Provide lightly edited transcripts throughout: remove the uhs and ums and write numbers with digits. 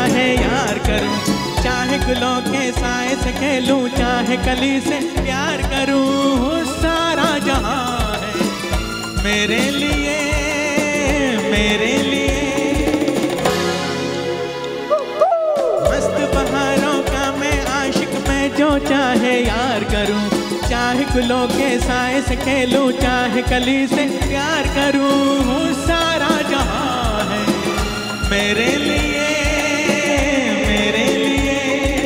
चाहे यार करूं, चाहे गुलों के साए से खेलूं, चाहे कली से प्यार करूं, सारा जहां है मेरे लिए, मेरे लिए। मस्त बहारों का मैं आशिक, मैं जो चाहे यार करूं, चाहे गुलों के साए से खेलूं, चाहे कली से प्यार करूं, सारा जहां है मेरे लिए, मेरे लिए।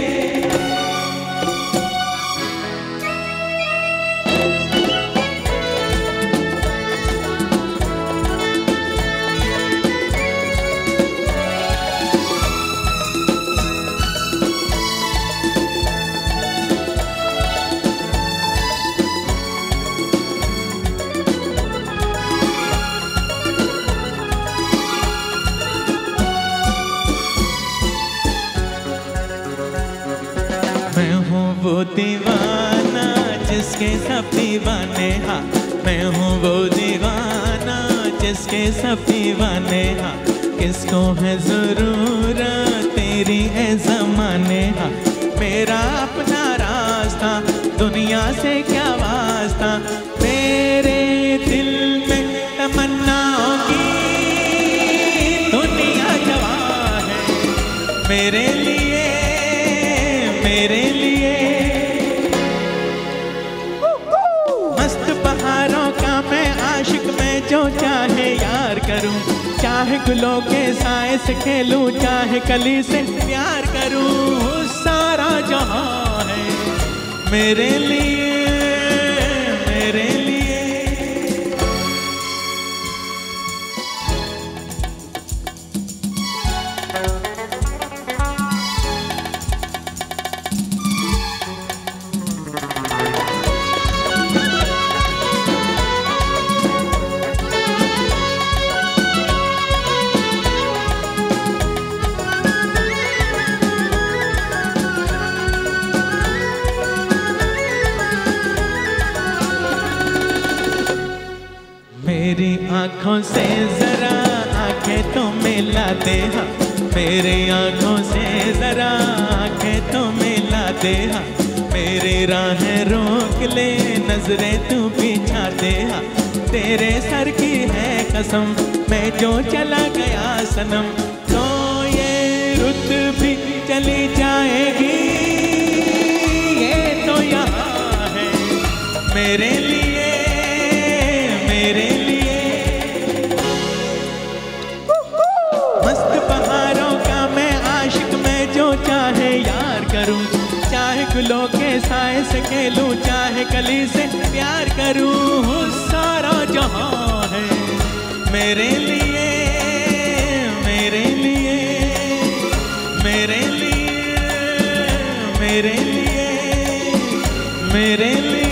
मैं हूँ वो दीवाना जिसके सब दीवाने, हाँ मैं हूँ वो दीवाना जिसके सब दीवाने, हाँ किसको है ज़रूरत तेरी है ज़माने, हाँ मेरा अपना रास्ता दुनिया से क्या वास्ता, मेरे दिल में तमन्नाओं की दुनिया जवां है मेरे लिए, मेरे लिए। मस्त बहारों का मैं आशिक, मैं जो चाहे यार करूं, चाहे गुलों के साए से खेलूं, चाहे कली से प्यार करूं, सारा जहां है मेरे लिए, मेरे लिए। मेरी आँखों से जरा आंखें तो मिला दे, हाँ मेरी आँखों से जरा आंखें तो मिला दे, हाँ मेरी राहें रोक ले नजरें तू बिछा दे, हाँ तेरे सर की है कसम मैं जो चला गया सनम, तो ये रुत भी चली जाएगी, ये तो यहाँ है मेरे लिए, मेरे लिए। मस्त बहारों का मैं आशिक, मैं जो चाहे यार करूं, चाहे गुलों के साए से खेलूं, चाहे कली से प्यार करूं, सारा जहां है मेरे लिए, मेरे लिए, मेरे लिए, मेरे लिए, मेरे लिए।